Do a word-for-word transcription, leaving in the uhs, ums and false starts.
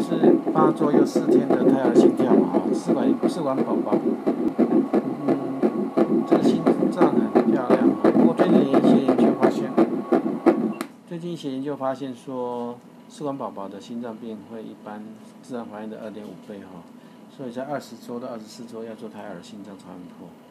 是八周又四天的胎儿心跳嘛，哈，试管试管宝宝，嗯，这个心脏很漂亮，不过最近一些研究发现，最近一些研究发现说，试管宝宝的心脏病会一般自然怀孕的二点五倍哈，所以在二十周到二十四周要做胎儿心脏超音波。